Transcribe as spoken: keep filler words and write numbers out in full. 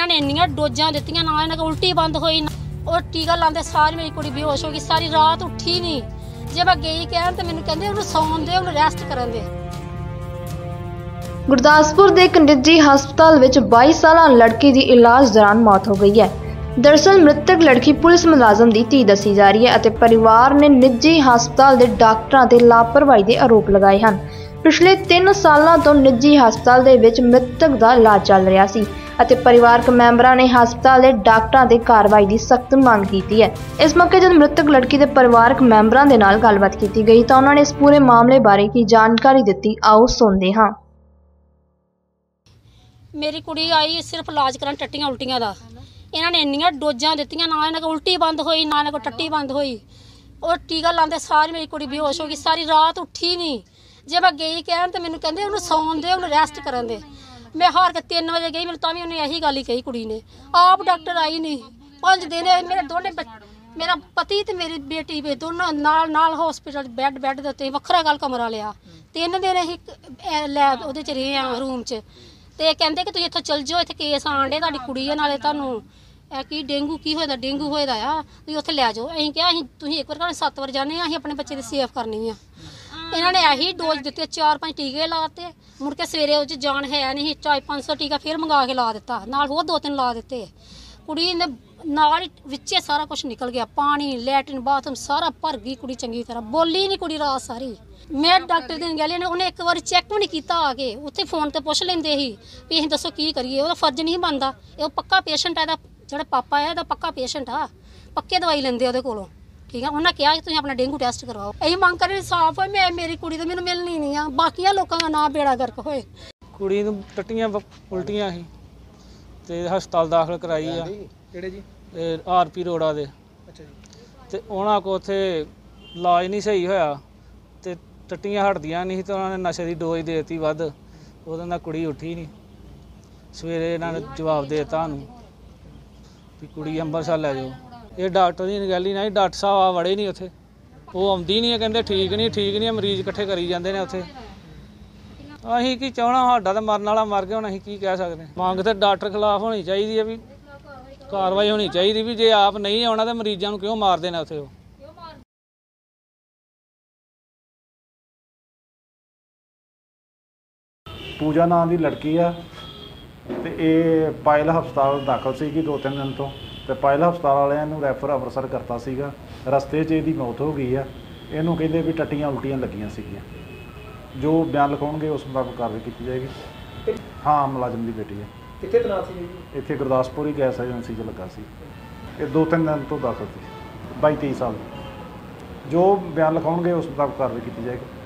इन्होंने इन्नियां डोजां दित्तियां ना इन्हां कोल उल्टी बंद होई और टीका लांदे सारी मेरी कुड़ी बेहोश हो गई सारी रात उठी नहीं जे मैं गई कहन ते मैनूं कहंदे उन्हें सौन दे उन्हें रेस्ट करन दे। गुरदासपुर के एक निजी हस्पताल विच बाईस साला लड़की की इलाज दौरान मौत हो गई है। दरअसल मृतक लड़की पुलिस मुलाजम की धी दसी जा रही है और परिवार ने निजी हस्पताल के डॉक्टरों ते लापरवाही के आरोप लगाए हैं। पिछले तीन सालों तो निजी हस्पताल दे विच मृतक का इलाज चल रहा सी ਅਤੇ परिवारक मैंबरों ने हस्पताल के डॉक्टरों की कार्रवाई की सख्त मांग की है। इस मौके जब मृतक लड़की के परिवारक मैंबरों के नाल गलबात की गई तो उन्होंने इस पूरे मामले बारे की जानकारी दी। आओ सुनते हाँ। मेरी कुड़ी आई सिर्फ इलाज करन टट्टियां उल्टियां दा इन्होंने इन्नियां डोजां दित्तियां ना इन्हां कोल उल्टी बंद होई ना इन्हां कोल टट्टी बंद होई और टीका लांदे सारी मेरी कुड़ी बेहोश हो गई सारी रात उठी नहीं जे मैं गई कहन ते मैनूं कहंदे उन्हें सौन दे उन्हें रेस्ट करन दे। मैं हार के तीन बजे गई मैंने तां उन्हें यही गल ही कही कुड़ी ने आप डॉक्टर आई नहीं पांच दिन मेरे दोनों मेरा पति ते मेरी बेटी भी दोनों नाल नाल हॉस्पिटल बैड बैड दे उत्ते वखरा गल कमरा लिया तीन दिन असीं लैब उहदे च रहे हां रूम च ते कहंदे कि तुसीं इत्थों चल जाओ इत्थे केस आण डे तुहाडी कुड़ी है नाले तुहानूं की डेंगू की होएदा डेंगू होएदा आ तुसीं उत्थे लै जाओ। असीं कहा असीं तुसीं एक बार सत्त बार जाने असीं अपने बच्चे दी सेफ करनी आ। इन्होंने यही डोज दिते चार पाँच टीके लाते मुड़ के सवेरे उस जान है नहीं चार पाँच सौ टीका फिर मंगा के ला दिता नाल होर दो तीन ला दिते कुड़ी ने नाल विचे सारा कुछ निकल गया पानी लैटरिन बाथरूम सारा भर गई कुड़ी चंगी तरह बोली नहीं कुड़ी रात सारी। मैं डॉक्टर दिन गली ने उन्हें एक बार चैक भी नहीं किया आके उत्थे फोन ते पुछ लेंदे ही भी असीं दसो की करिए ओहदा फर्ज नहीं बनता ये पक्का पेशेंट है जिहड़ा पापा है ਇਹਦਾ पक्का पेशेंट आ पक्के दवाई लेंदे ਉਹਦੇ ਕੋਲੋਂ ठीक है उन्हें कहा कि तुम अपना डेंगू टेस्ट करवाओ अं मंग कर साफ हो मैं मेरी कुड़ी तो मैंने मिलनी नहीं आ बाकी लोगों का ना बेड़ा गर्क होए। कुड़ी नूं टट्टियां उल्टियां ही ते हस्पताल दाखिल कराई आ किहड़े जी आर पी रोड़ा दे अच्छा जी ते उन्हां को उत्थे इलाज नहीं सही होया ते टट्टियां हटदियां नहीं ते उन्होंने नशे की डोज देती वध उहदे नाल कुड़ी उठी नहीं सवेरे इन्हां ने जवाब दे दिता सानूं भी कुड़ी अंबरसर लै जाओ। ये डॉक्टर की नगैली नहीं डॉक्टर साहब आ वड़े नहीं उत्थे वो आउंदी नहीं कहंदे ठीक नहीं ठीक नहीं मरीज इकट्ठे करी जाते हैं उत्थे असीं की चाहना साडा तो मरन वाला मर गया हुण असीं की कह सकते मंग तो डॉक्टर खिलाफ होनी चाहिए है भी कार्रवाई होनी चाहिए भी जे आप नहीं आना तो मरीजों क्यों मार देना उत्थे। पूजा नाम की लड़की आ ते ये पायल हस्पताल दाखल सी दो तीन दिन तो ਤੇ ਪਾਇਲ ਹਸਪਤਾਲ ਵਾਲਿਆਂ ਨੂੰ ਰੈਫਰ ਅੰਮ੍ਰਿਤਸਰ ਕਰਤਾ ਸੀਗਾ ਰਸਤੇ 'ਚ ਇਹਦੀ ਮੌਤ ਹੋ ਗਈ ਆ। ਇਹਨੂੰ ਕਹਿੰਦੇ ਵੀ ਟੱਟੀਆਂ ਉਲਟੀਆਂ ਲੱਗੀਆਂ ਸੀਗੀਆਂ ਜੋ ਬਿਆਨ ਲਿਖਾਉਣਗੇ ਉਸ ਮੁਤਾਬਕ ਕਾਰਵਾਈ ਕੀਤੀ ਜਾਏਗੀ। ਹਾਂ ਮੁਲਾਜ਼ਮ ਦੀ ਬੇਟੀ ਹੈ। ਕਿੱਥੇ ਤੈਨਾਤ ਸੀ ਜੀ? ਇੱਥੇ ਗੁਰਦਾਸਪੁਰ ਹੀ ਗੈਸ ਏਜੰਸੀ 'ਚ ਲੱਗਾ ਸੀ। ਇਹ ਦੋ ਤਿੰਨ ਦਿਨ ਤੋਂ ਦਾਖਲ ਸੀ ਬਾਈ ਤੇਈ ਸਾਲ ਜੋ ਬਿਆਨ ਲਿਖਾਉਣਗੇ ਉਸ ਮੁਤਾਬਕ ਕਾਰਵਾਈ ਕੀਤੀ ਜਾਏਗੀ।